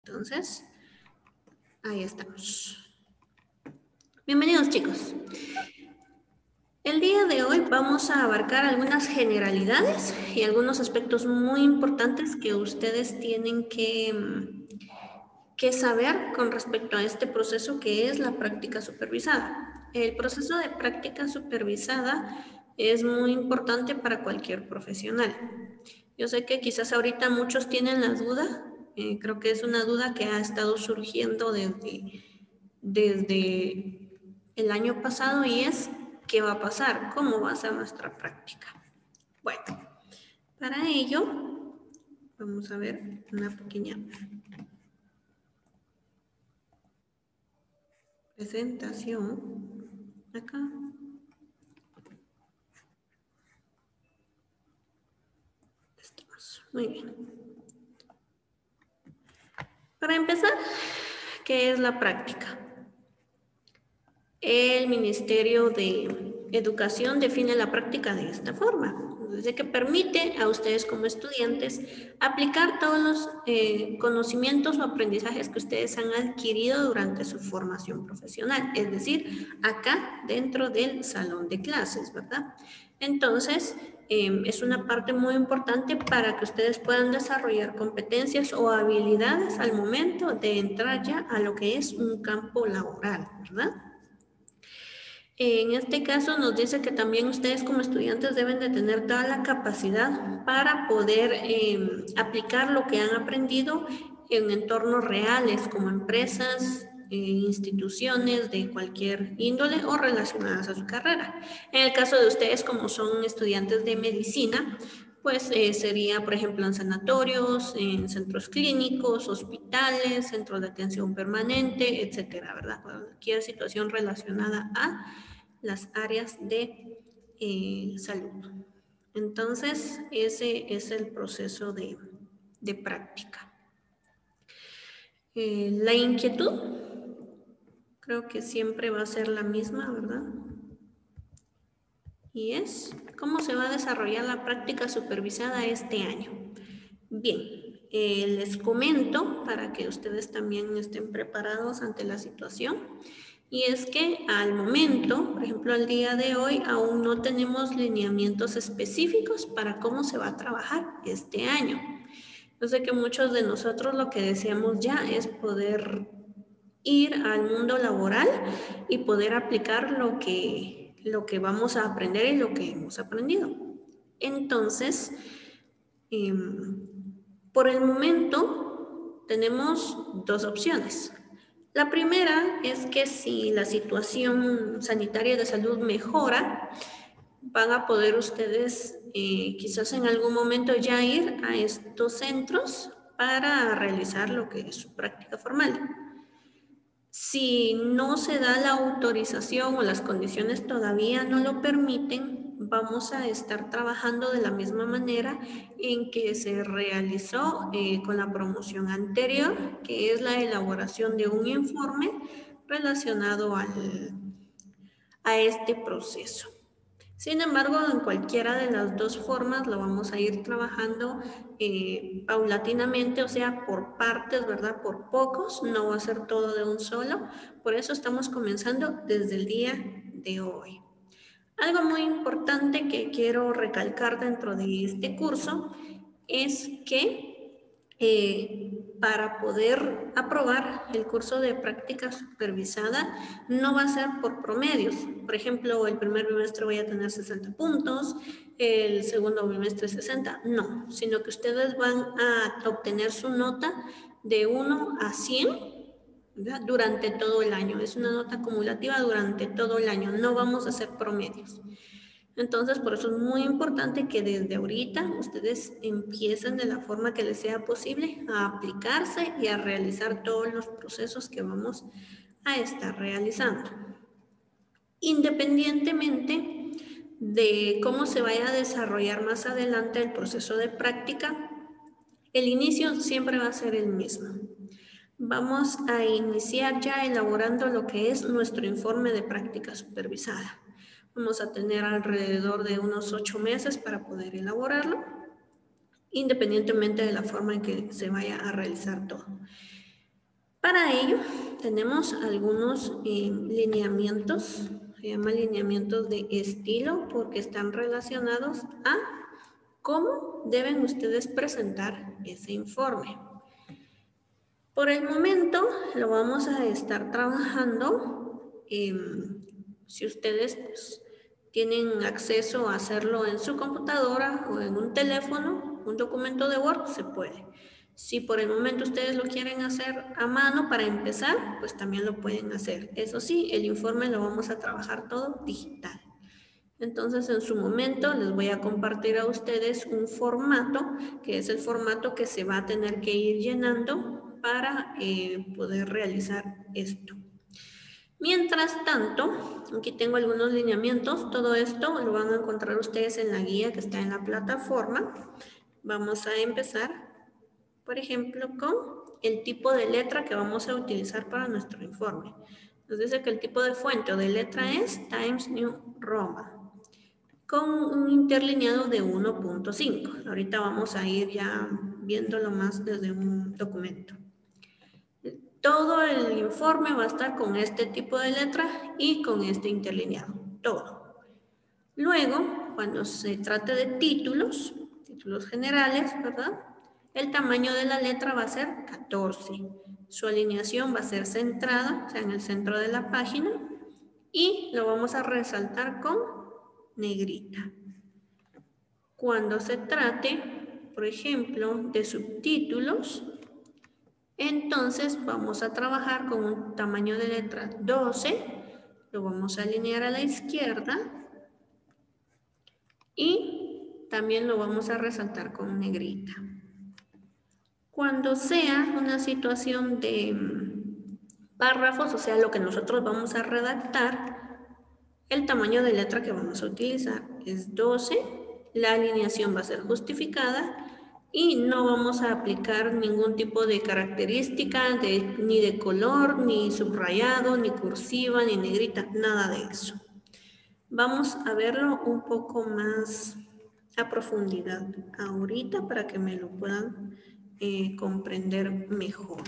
Entonces, ahí estamos. Bienvenidos, chicos. El día de hoy vamos a abarcar algunas generalidades y algunos aspectos muy importantes que ustedes tienen que saber con respecto a este proceso que es la práctica supervisada. El proceso de práctica supervisada es muy importante para cualquier profesional. Yo sé que quizás ahorita muchos tienen la duda, creo que es una duda que ha estado surgiendo desde el año pasado y es, ¿qué va a pasar? ¿Cómo va a ser nuestra práctica? Bueno, para ello vamos a ver una pequeña presentación acá. Estamos. Muy bien. Para empezar, ¿qué es la práctica? El Ministerio de Educación define la práctica de esta forma. Desde que permite a ustedes como estudiantes aplicar todos los conocimientos o aprendizajes que ustedes han adquirido durante su formación profesional, es decir, acá dentro del salón de clases, ¿verdad? Entonces, es una parte muy importante para que ustedes puedan desarrollar competencias o habilidades al momento de entrar ya a lo que es un campo laboral, ¿verdad? En este caso nos dice que también ustedes como estudiantes deben de tener toda la capacidad para poder aplicar lo que han aprendido en entornos reales como empresas, instituciones de cualquier índole o relacionadas a su carrera. En el caso de ustedes como son estudiantes de medicina, pues sería, por ejemplo, en sanatorios, en centros clínicos, hospitales, centros de atención permanente, etcétera, ¿verdad? Cualquier situación relacionada a las áreas de salud. Entonces, ese es el proceso de práctica. La inquietud, creo que siempre va a ser la misma, ¿verdad? Y es, ¿cómo se va a desarrollar la práctica supervisada este año? Bien, les comento para que ustedes también estén preparados ante la situación. Y es que al momento, por ejemplo, al día de hoy, aún no tenemos lineamientos específicos para cómo se va a trabajar este año. Yo sé que muchos de nosotros lo que deseamos ya es poder ir al mundo laboral y poder aplicar lo que vamos a aprender y lo que hemos aprendido. Entonces, por el momento tenemos dos opciones. La primera es que si la situación sanitaria de salud mejora, van a poder ustedes quizás en algún momento ya ir a estos centros para realizar lo que es su práctica formal. Si no se da la autorización o las condiciones todavía no lo permiten, vamos a estar trabajando de la misma manera en que se realizó con la promoción anterior, que es la elaboración de un informe relacionado a este proceso. Sin embargo, en cualquiera de las dos formas lo vamos a ir trabajando paulatinamente, o sea, por partes, ¿verdad? Por pocos, no va a ser todo de un solo. Por eso estamos comenzando desde el día de hoy. Algo muy importante que quiero recalcar dentro de este curso es que para poder aprobar el curso de práctica supervisada no va a ser por promedios. Por ejemplo, el primer bimestre voy a tener 60 puntos, el segundo bimestre 60, no, sino que ustedes van a obtener su nota de 1 a 100, ¿verdad? Durante todo el año. Es una nota acumulativa durante todo el año, no vamos a hacer promedios. Entonces, por eso es muy importante que desde ahorita ustedes empiecen de la forma que les sea posible a aplicarse y a realizar todos los procesos que vamos a estar realizando. Independientemente de cómo se vaya a desarrollar más adelante el proceso de práctica, el inicio siempre va a ser el mismo. Vamos a iniciar ya elaborando lo que es nuestro informe de práctica supervisada. Vamos a tener alrededor de unos 8 meses para poder elaborarlo, independientemente de la forma en que se vaya a realizar todo. Para ello, tenemos algunos lineamientos, se llaman lineamientos de estilo porque están relacionados a cómo deben ustedes presentar ese informe. Por el momento, lo vamos a estar trabajando. Si ustedes pues, tienen acceso a hacerlo en su computadora o en un teléfono, un documento de Word, se puede. Si por el momento ustedes lo quieren hacer a mano para empezar, pues también lo pueden hacer. Eso sí, el informe lo vamos a trabajar todo digital. Entonces, en su momento les voy a compartir a ustedes un formato, que es el formato que se va a tener que ir llenando para poder realizar esto. Mientras tanto, aquí tengo algunos lineamientos. Todo esto lo van a encontrar ustedes en la guía que está en la plataforma. Vamos a empezar, por ejemplo, con el tipo de letra que vamos a utilizar para nuestro informe. Nos dice que el tipo de fuente o de letra es Times New Roman, con un interlineado de 1.5. Ahorita vamos a ir ya viéndolo más desde un documento. Todo el informe va a estar con este tipo de letra y con este interlineado, todo. Luego, cuando se trate de títulos generales, ¿verdad? El tamaño de la letra va a ser 14. Su alineación va a ser centrada, o sea, en el centro de la página, y lo vamos a resaltar con negrita. Cuando se trate, por ejemplo, de subtítulos, entonces vamos a trabajar con un tamaño de letra 12, lo vamos a alinear a la izquierda y también lo vamos a resaltar con negrita. Cuando sea una situación de párrafos, o sea, lo que nosotros vamos a redactar, el tamaño de letra que vamos a utilizar es 12, la alineación va a ser justificada y no vamos a aplicar ningún tipo de característica ni de color, ni subrayado, ni cursiva, ni negrita, nada de eso. Vamos a verlo un poco más a profundidad ahorita para que me lo puedan comprender mejor.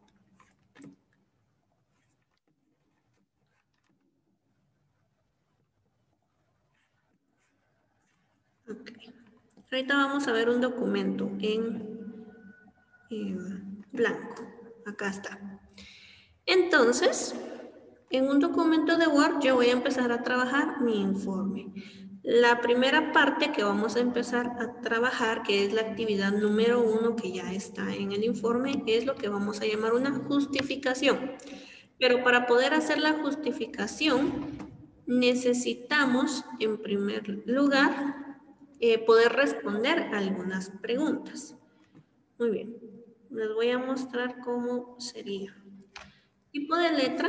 Okay. Ahorita vamos a ver un documento en blanco. Acá está. Entonces, en un documento de Word yo voy a empezar a trabajar mi informe. La primera parte que vamos a empezar a trabajar, que es la actividad número 1 que ya está en el informe, es lo que vamos a llamar una justificación. Pero para poder hacer la justificación, necesitamos, en primer lugar, poder responder algunas preguntas. Muy bien, les voy a mostrar cómo sería. Tipo de letra.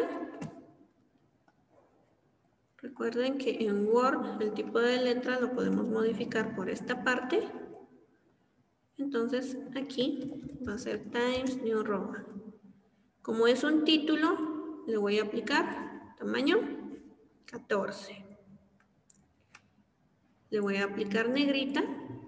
Recuerden que en Word el tipo de letra lo podemos modificar por esta parte. Entonces aquí va a ser Times New Roman. Como es un título, le voy a aplicar tamaño 14. Le voy a aplicar negrita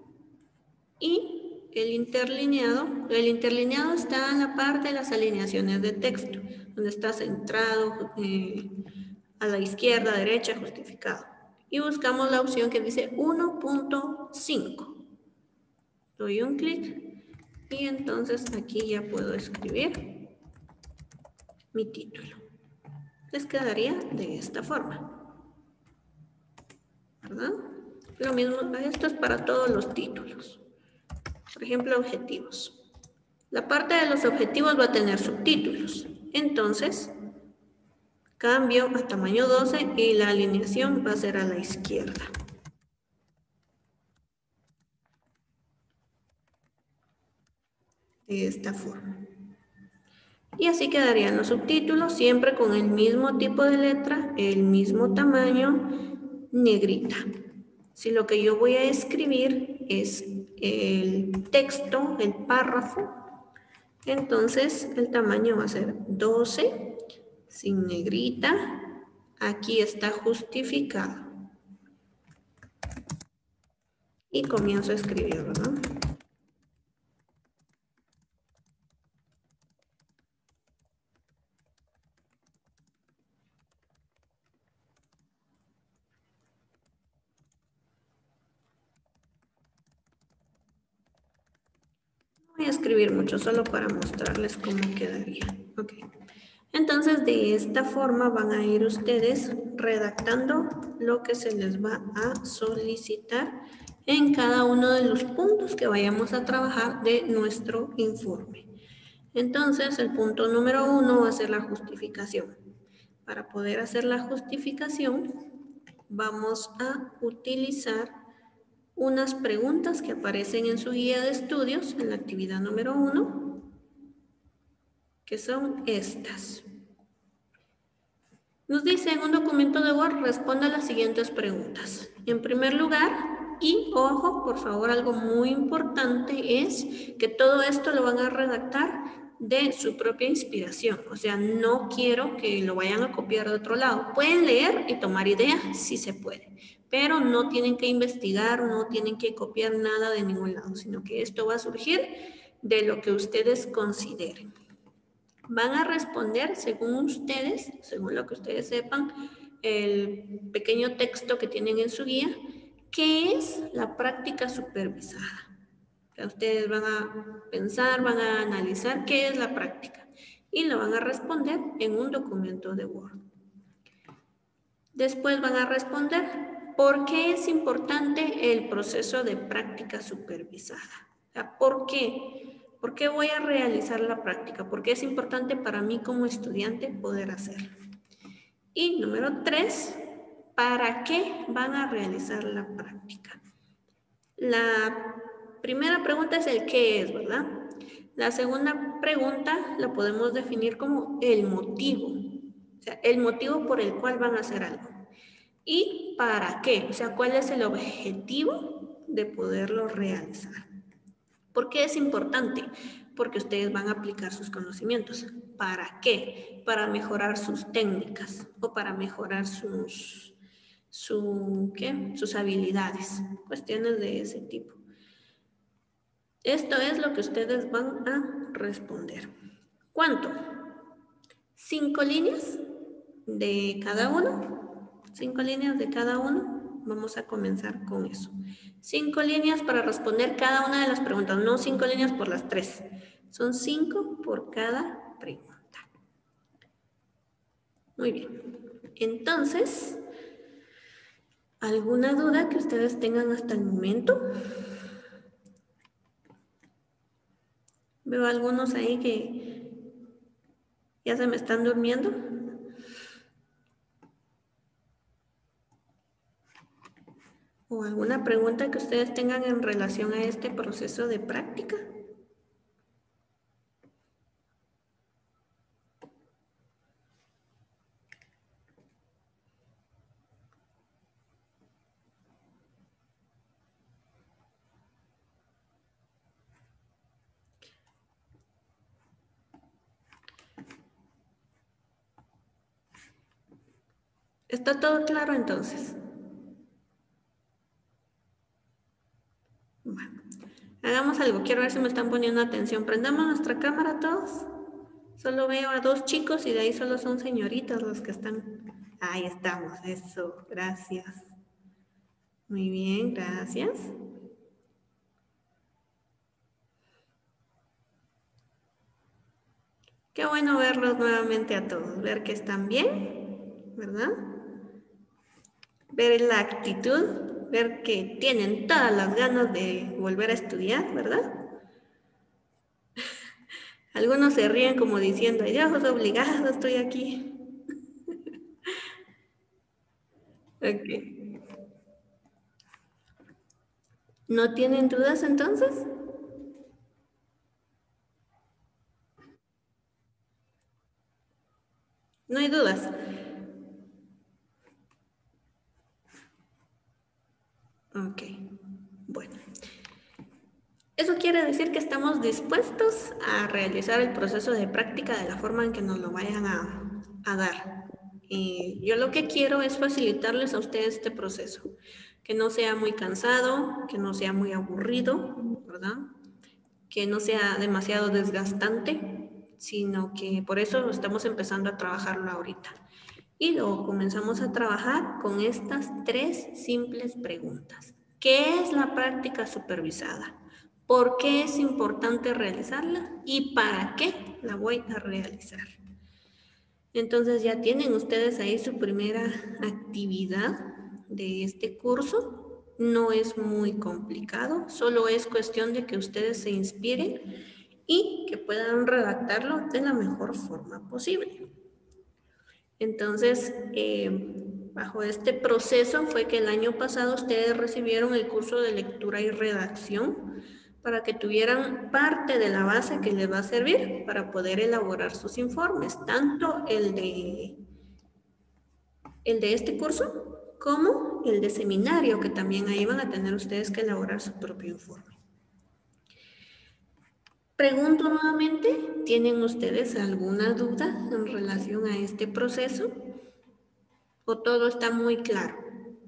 y el interlineado está en la parte de las alineaciones de texto, donde está centrado, a la izquierda, derecha, justificado. Y buscamos la opción que dice 1.5. Doy un clic y entonces aquí ya puedo escribir mi título. Les quedaría de esta forma, ¿verdad? Lo mismo, esto es para todos los títulos. Por ejemplo, objetivos. La parte de los objetivos va a tener subtítulos. Entonces, cambio a tamaño 12 y la alineación va a ser a la izquierda. De esta forma. Y así quedarían los subtítulos, siempre con el mismo tipo de letra, el mismo tamaño, negrita. Si lo que yo voy a escribir es el texto, el párrafo, entonces el tamaño va a ser 12, sin negrita. Aquí está justificado. Y comienzo a escribirlo, ¿no? Voy a escribir mucho solo para mostrarles cómo quedaría. Ok. Entonces, de esta forma van a ir ustedes redactando lo que se les va a solicitar en cada uno de los puntos que vayamos a trabajar de nuestro informe. Entonces, el punto número 1 va a ser la justificación. Para poder hacer la justificación, vamos a utilizar unas preguntas que aparecen en su guía de estudios en la actividad número 1, que son estas. Nos dice en un documento de Word, responda a las siguientes preguntas. En primer lugar, y ojo, por favor, algo muy importante es que todo esto lo van a redactar de su propia inspiración. O sea, no quiero que lo vayan a copiar de otro lado. Pueden leer y tomar ideas, sí se puede, pero no tienen que investigar, no tienen que copiar nada de ningún lado, sino que esto va a surgir de lo que ustedes consideren. Van a responder según ustedes, según lo que ustedes sepan, el pequeño texto que tienen en su guía, ¿qué es la práctica supervisada? Ustedes van a pensar, van a analizar qué es la práctica y lo van a responder en un documento de Word. Después van a responder, ¿por qué es importante el proceso de práctica supervisada? O sea, ¿por qué? ¿Por qué voy a realizar la práctica? ¿Por qué es importante para mí como estudiante poder hacerlo? Y número 3, ¿para qué van a realizar la práctica? La primera pregunta es el qué es, ¿verdad? La segunda pregunta la podemos definir como el motivo. O sea, el motivo por el cual van a hacer algo. ¿Y para qué? O sea, ¿cuál es el objetivo de poderlo realizar? ¿Por qué es importante? Porque ustedes van a aplicar sus conocimientos. ¿Para qué? Para mejorar sus técnicas o para mejorar sus habilidades. Cuestiones de ese tipo. Esto es lo que ustedes van a responder. ¿Cuánto? 5 líneas de cada uno. 5 líneas de cada uno. Vamos a comenzar con eso. 5 líneas para responder cada una de las preguntas. No 5 líneas por las 3. Son 5 por cada pregunta. Muy bien. Entonces, ¿alguna duda que ustedes tengan hasta el momento? Veo algunos ahí que ya se me están durmiendo. ¿O alguna pregunta que ustedes tengan en relación a este proceso de práctica? ¿Está todo claro entonces? Bueno, hagamos algo. Quiero ver si me están poniendo atención. Prendamos nuestra cámara todos. Solo veo a 2 chicos y de ahí solo son señoritas los que están. Ahí estamos, eso, gracias. Muy bien, gracias. Qué bueno verlos nuevamente a todos, ver que están bien, ¿verdad? Ver la actitud, ver que tienen todas las ganas de volver a estudiar, ¿verdad? Algunos se ríen como diciendo, ay Dios, obligado, estoy aquí. Ok. ¿No tienen dudas entonces? No hay dudas. Ok, bueno. Eso quiere decir que estamos dispuestos a realizar el proceso de práctica de la forma en que nos lo vayan a dar. Y yo lo que quiero es facilitarles a ustedes este proceso, que no sea muy cansado, que no sea muy aburrido, ¿verdad? Que no sea demasiado desgastante, sino que por eso estamos empezando a trabajarlo ahorita. Y luego comenzamos a trabajar con estas 3 simples preguntas. ¿Qué es la práctica supervisada? por qué es importante realizarla y para qué la voy a realizar. Entonces ya tienen ustedes ahí su primera actividad de este curso. No es muy complicado, solo es cuestión de que ustedes se inspiren y que puedan redactarlo de la mejor forma posible. Entonces, bajo este proceso fue que el año pasado ustedes recibieron el curso de lectura y redacción para que tuvieran parte de la base que les va a servir para poder elaborar sus informes, tanto el de este curso como el de seminario, que también ahí van a tener ustedes que elaborar su propio informe. Pregunto nuevamente, ¿tienen ustedes alguna duda en relación a este proceso? ¿O todo está muy claro?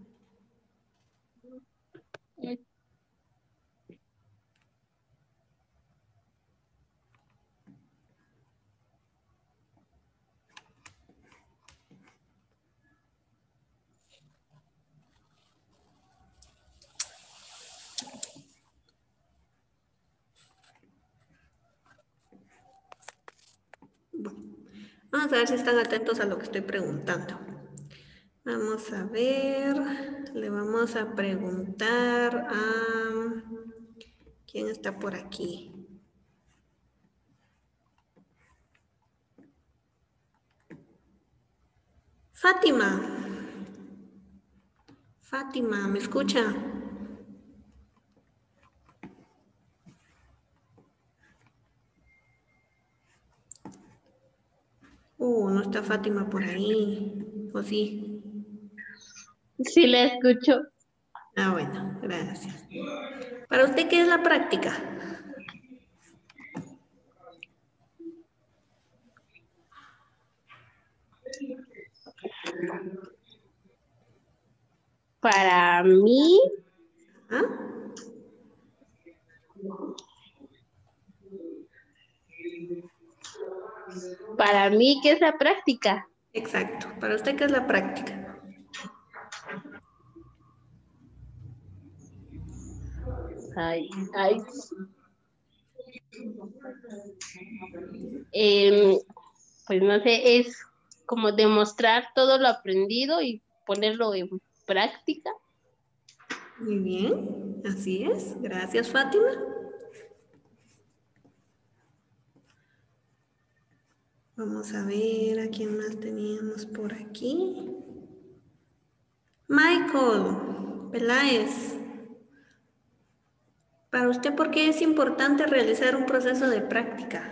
Bueno, vamos a ver si están atentos a lo que estoy preguntando. Vamos a ver, le vamos a preguntar a... ¿Quién está por aquí? Fátima. Fátima, ¿me escucha? No está Fátima por ahí. ¿O sí? Sí, la escucho. Ah, bueno, gracias. ¿Para usted qué es la práctica? Para mí, ¿Ah? ¿qué es la práctica? Exacto. ¿Para usted qué es la práctica? Ay, ay. Em, pues no sé, es como demostrar todo lo aprendido y ponerlo en práctica. Muy bien, así es. Gracias, Fátima. Vamos a ver a quién más teníamos por aquí. Michael Peláez. Para usted, ¿por qué es importante realizar un proceso de práctica?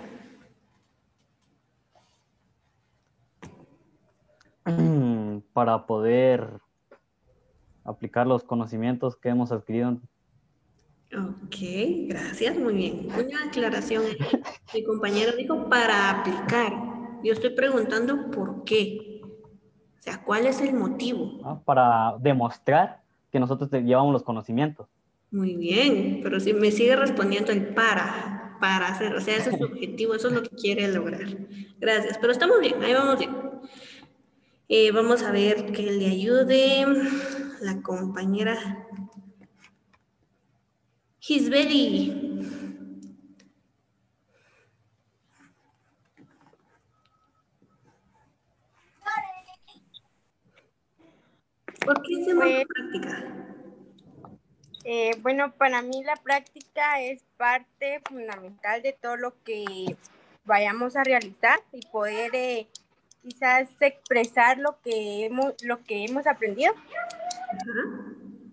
Para poder aplicar los conocimientos que hemos adquirido. Ok, gracias, muy bien. Una aclaración ahí. Mi compañero dijo para aplicar. Yo estoy preguntando por qué. O sea, ¿cuál es el motivo? ¿No? Para demostrar que nosotros llevamos los conocimientos. Muy bien, pero si me sigue respondiendo el para hacer, o sea, ese es su objetivo, eso es lo que quiere lograr. Gracias, pero estamos bien, ahí vamos bien. Vamos a ver que le ayude la compañera Gisbeli. ¿Por qué hacemos Pues, práctica? bueno, para mí la práctica es parte fundamental de todo lo que vayamos a realizar y poder quizás expresar lo que hemos aprendido. Ajá.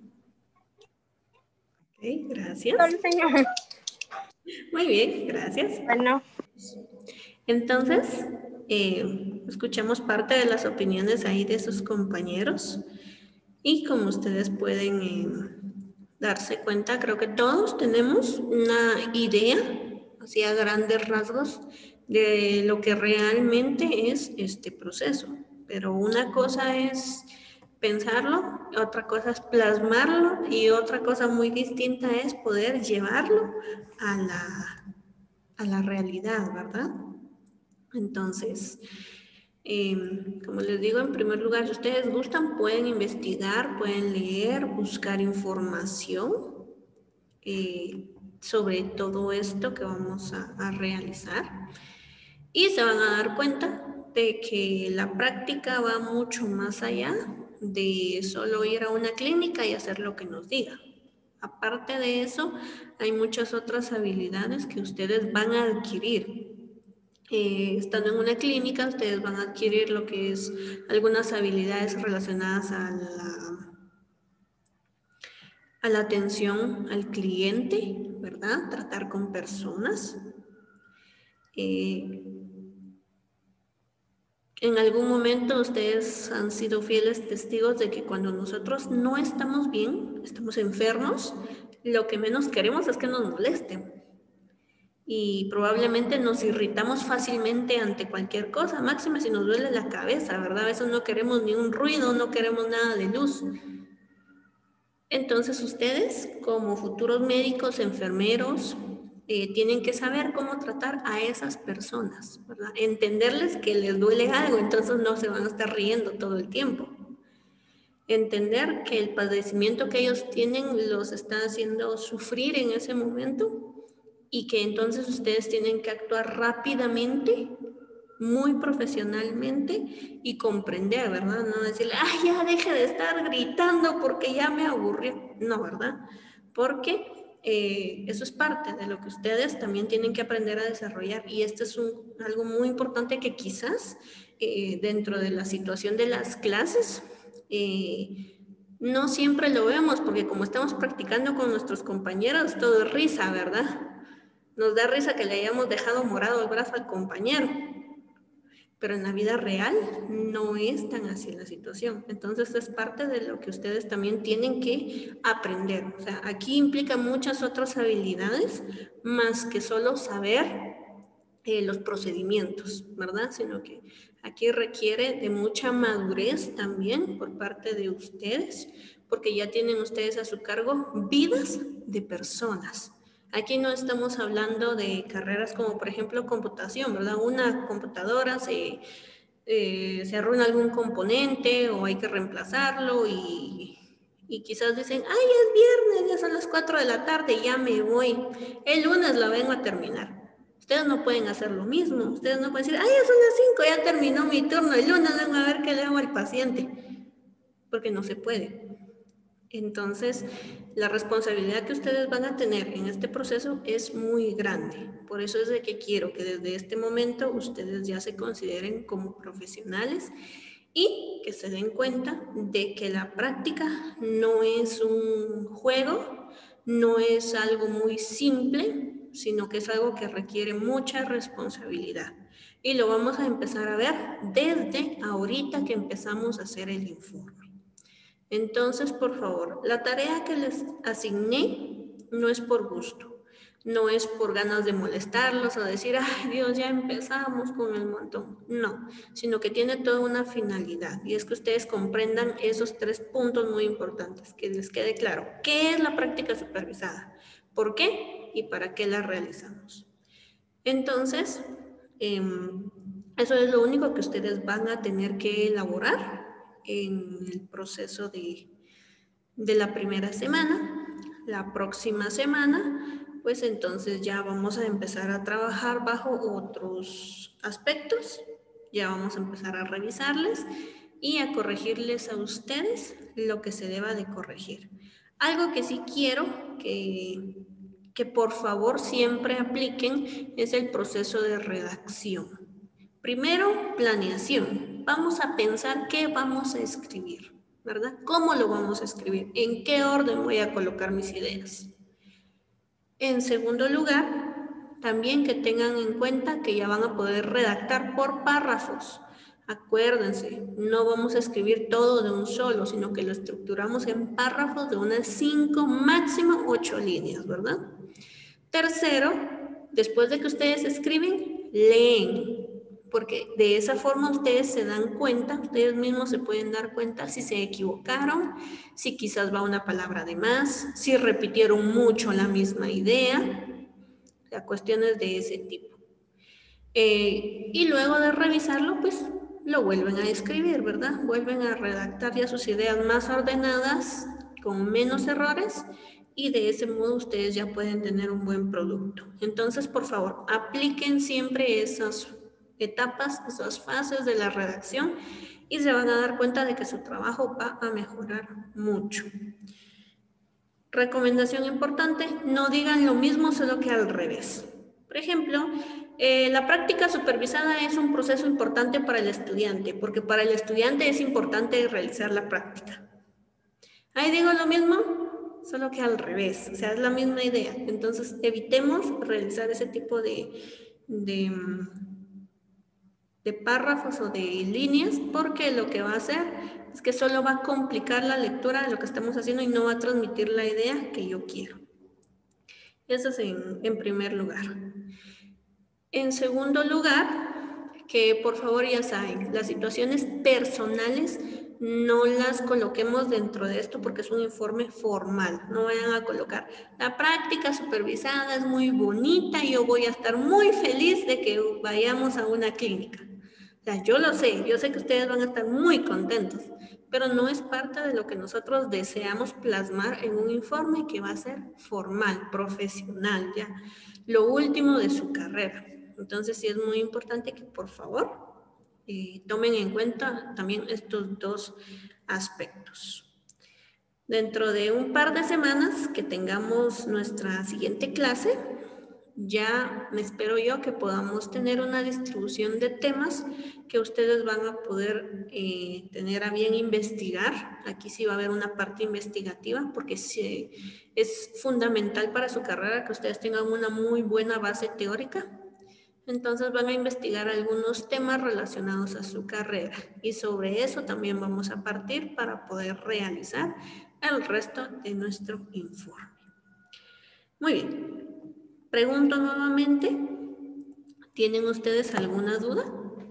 Ok, gracias. Solo, señor. Muy bien, gracias. Bueno, Entonces, escuchamos parte de las opiniones ahí de sus compañeros y como ustedes pueden darse cuenta, creo que todos tenemos una idea, así a grandes rasgos, de lo que realmente es este proceso. Pero una cosa es pensarlo, otra cosa es plasmarlo y otra cosa muy distinta es poder llevarlo a la realidad, ¿verdad? Entonces, como les digo, en primer lugar, si ustedes gustan, pueden investigar, pueden leer, buscar información. sobre todo esto que vamos a realizar. Y se van a dar cuenta de que la práctica va mucho más allá de solo ir a una clínica y hacer lo que nos diga. Aparte de eso, hay muchas otras habilidades que ustedes van a adquirir. Estando en una clínica, ustedes van a adquirir lo que es algunas habilidades relacionadas a la atención al cliente, ¿verdad? Tratar con personas. En algún momento ustedes han sido fieles testigos de que cuando nosotros no estamos bien, estamos enfermos, lo que menos queremos es que nos molesten. Y probablemente nos irritamos fácilmente ante cualquier cosa, máxima si nos duele la cabeza, ¿verdad? A veces no queremos ni un ruido, no queremos nada de luz. Entonces ustedes, como futuros médicos, enfermeros, tienen que saber cómo tratar a esas personas, ¿verdad? Entenderles que les duele algo, entonces no se van a estar riendo todo el tiempo. Entender que el padecimiento que ellos tienen los está haciendo sufrir en ese momento y que entonces ustedes tienen que actuar rápidamente, muy profesionalmente y comprender, ¿verdad? No decirle, ay, ya deje de estar gritando porque ya me aburrió. No, ¿verdad? Porque eso es parte de lo que ustedes también tienen que aprender a desarrollar y esto es algo muy importante que quizás dentro de la situación de las clases no siempre lo vemos porque como estamos practicando con nuestros compañeros todo es risa, ¿verdad? Nos da risa que le hayamos dejado morado el brazo al compañero, pero en la vida real no es tan así la situación. Entonces es parte de lo que ustedes también tienen que aprender. O sea, aquí implica muchas otras habilidades más que solo saber los procedimientos, ¿verdad? Sino que aquí requiere de mucha madurez también por parte de ustedes, porque ya tienen ustedes a su cargo vidas de personas. Aquí no estamos hablando de carreras como, por ejemplo, computación, ¿verdad? Una computadora se arruina algún componente o hay que reemplazarlo y quizás dicen, ay, es viernes, ya son las 4 de la tarde, ya me voy. El lunes la vengo a terminar. Ustedes no pueden hacer lo mismo. Ustedes no pueden decir, ay, ya son las 5, ya terminó mi turno. El lunes vengo a ver qué le hago al paciente. Porque no se puede. Entonces, la responsabilidad que ustedes van a tener en este proceso es muy grande. Por eso es de que quiero que desde este momento ustedes ya se consideren como profesionales y que se den cuenta de que la práctica no es un juego, no es algo muy simple, sino que es algo que requiere mucha responsabilidad. Y lo vamos a empezar a ver desde ahorita que empezamos a hacer el informe. Entonces, por favor, la tarea que les asigné no es por gusto, no es por ganas de molestarlos o decir, ay Dios, ya empezamos con el montón. No, sino que tiene toda una finalidad y es que ustedes comprendan esos 3 puntos muy importantes, que les quede claro. ¿Qué es la práctica supervisada? ¿Por qué? ¿Y para qué la realizamos? Entonces, eso es lo único que ustedes van a tener que elaborar en el proceso de la primera semana. La próxima semana, pues entonces ya vamos a empezar a trabajar bajo otros aspectos, ya vamos a empezar a revisarles y a corregirles a ustedes lo que se deba de corregir. Algo que sí quiero que por favor siempre apliquen es el proceso de redacción. Primero, planeación. Vamos a pensar qué vamos a escribir, ¿verdad? ¿Cómo lo vamos a escribir? ¿En qué orden voy a colocar mis ideas? En segundo lugar, también que tengan en cuenta que ya van a poder redactar por párrafos. Acuérdense, no vamos a escribir todo de un solo, sino que lo estructuramos en párrafos de unas 5, máximo 8 líneas, ¿verdad? Tercero, después de que ustedes escriben, leen. Porque de esa forma ustedes se dan cuenta, ustedes mismos se pueden dar cuenta si se equivocaron, si quizás va una palabra de más, si repitieron mucho la misma idea, o sea, cuestiones de ese tipo. Y luego de revisarlo, pues lo vuelven a escribir, ¿verdad? Vuelven a redactar ya sus ideas más ordenadas, con menos errores, y de ese modo ustedes ya pueden tener un buen producto. Entonces, por favor, apliquen siempre esas etapas, esas fases de la redacción y se van a dar cuenta de que su trabajo va a mejorar mucho. Recomendación importante, no digan lo mismo solo que al revés. Por ejemplo, la práctica supervisada es un proceso importante para el estudiante, porque para el estudiante es importante realizar la práctica. Ahí digo lo mismo, solo que al revés, o sea, es la misma idea. Entonces, evitemos realizar ese tipo de párrafos o de líneas, porque lo que va a hacer es que solo va a complicar la lectura de lo que estamos haciendo y no va a transmitir la idea que yo quiero. Eso es en primer lugar. En segundo lugar, que por favor ya saben, las situaciones personales no las coloquemos dentro de esto porque es un informe formal. No vayan a colocar, la práctica supervisada es muy bonita y yo voy a estar muy feliz de que vayamos a una clínica. O sea, yo lo sé, yo sé que ustedes van a estar muy contentos, pero no es parte de lo que nosotros deseamos plasmar en un informe que va a ser formal, profesional, ya, lo último de su carrera. Entonces sí es muy importante que por favor tomen en cuenta también estos dos aspectos. Dentro de un par de semanas que tengamos nuestra siguiente clase, ya me espero yo que podamos tener una distribución de temas que ustedes van a poder tener a bien investigar. Aquí sí va a haber una parte investigativa porque sí, es fundamental para su carrera que ustedes tengan una muy buena base teórica. Entonces van a investigar algunos temas relacionados a su carrera y sobre eso también vamos a partir para poder realizar el resto de nuestro informe. Muy bien. Pregunto nuevamente, ¿tienen ustedes alguna duda?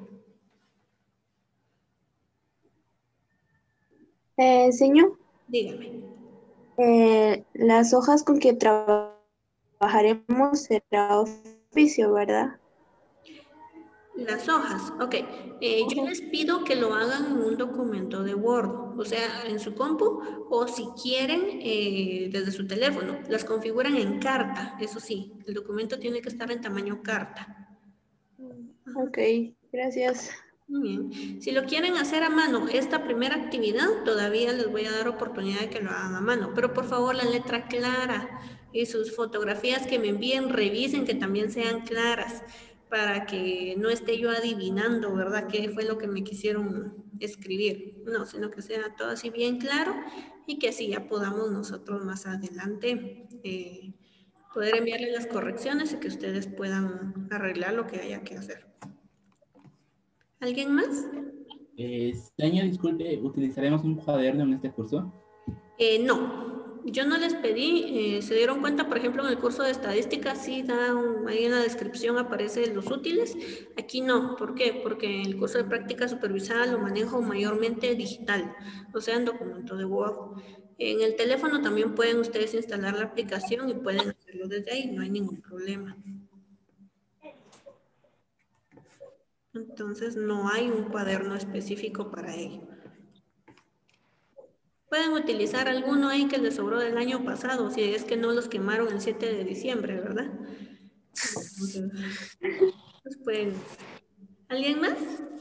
Señor, Dígame. las hojas con que trabajaremos será oficio, ¿verdad? Las hojas, ok. Yo les pido que lo hagan en un documento de Word, o sea, en su compu, o si quieren, desde su teléfono. Las configuran en carta, eso sí, el documento tiene que estar en tamaño carta. Ok, gracias. Muy bien. Si lo quieren hacer a mano, esta primera actividad todavía les voy a dar oportunidad de que lo hagan a mano, pero por favor la letra clara y sus fotografías que me envíen, revisen que también sean claras para que no esté yo adivinando, ¿verdad? ¿Qué fue lo que me quisieron escribir? No, sino que sea todo así bien claro y que así ya podamos nosotros más adelante poder enviarle las correcciones y que ustedes puedan arreglar lo que haya que hacer. ¿Alguien más? Señor, disculpe, ¿utilizaremos un cuaderno en este curso? No, yo no les pedí, se dieron cuenta, por ejemplo, en el curso de estadística, sí da ahí en la descripción aparecen los útiles, aquí no, ¿por qué? Porque el curso de práctica supervisada lo manejo mayormente digital, o sea, en documento de Word. En el teléfono también pueden ustedes instalar la aplicación y pueden hacerlo desde ahí, no hay ningún problema. Entonces, no hay un cuaderno específico para ello. Pueden utilizar alguno ahí que les sobró del año pasado, si es que no los quemaron el 7 de diciembre, ¿verdad? Entonces, pues pueden. ¿Alguien más?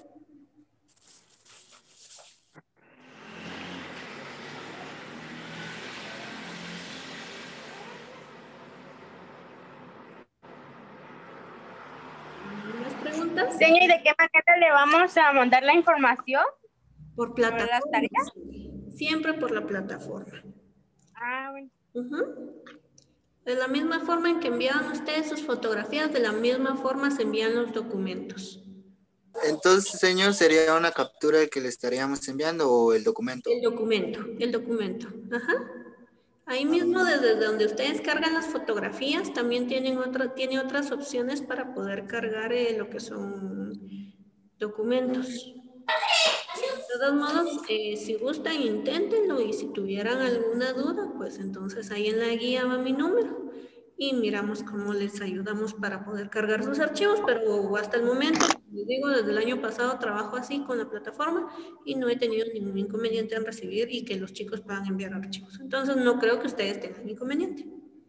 ¿Más preguntas? Señor, ¿y de qué manera le vamos a mandar la información? Por plataforma. las tareas? Siempre por la plataforma. Ah, bueno. De la misma forma en que envían ustedes sus fotografías, de la misma forma se envían los documentos. Entonces, señor, ¿sería una captura que le estaríamos enviando o el documento? El documento. Ajá. Ahí mismo, desde donde ustedes cargan las fotografías, también tiene otras opciones para poder cargar lo que son documentos. De todos modos, si gustan, inténtenlo y si tuvieran alguna duda, pues entonces ahí en la guía va mi número y miramos cómo les ayudamos para poder cargar sus archivos, pero hasta el momento Les digo, desde el año pasado trabajo así con la plataforma y no he tenido ningún inconveniente en recibir y que los chicos puedan enviar archivos. Entonces no creo que ustedes tengan inconveniente.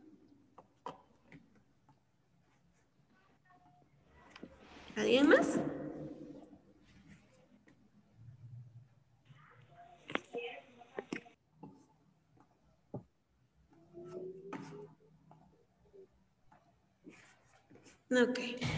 ¿Alguien más? Ok.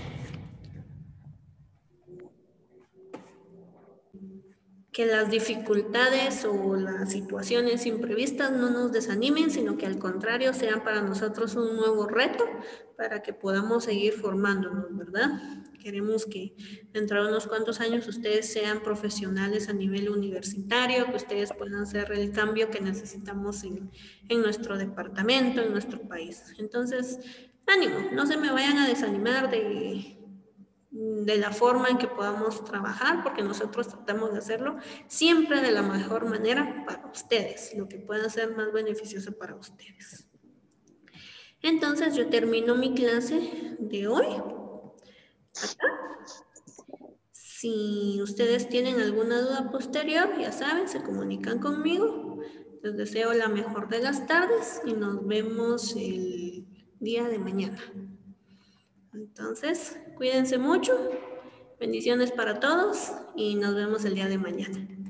Que las dificultades o las situaciones imprevistas no nos desanimen, sino que al contrario sean para nosotros un nuevo reto para que podamos seguir formándonos, ¿verdad? Queremos que dentro de unos cuantos años ustedes sean profesionales a nivel universitario, que ustedes puedan hacer el cambio que necesitamos en nuestro departamento, en nuestro país. Entonces, ánimo, no se me vayan a desanimar de la forma en que podamos trabajar, porque nosotros tratamos de hacerlo siempre de la mejor manera para ustedes, lo que pueda ser más beneficioso para ustedes. Entonces yo termino mi clase de hoy acá. Si ustedes tienen alguna duda posterior, ya saben, se comunican conmigo. Les deseo la mejor de las tardes y nos vemos el día de mañana. Entonces, cuídense mucho. Bendiciones para todos y nos vemos el día de mañana.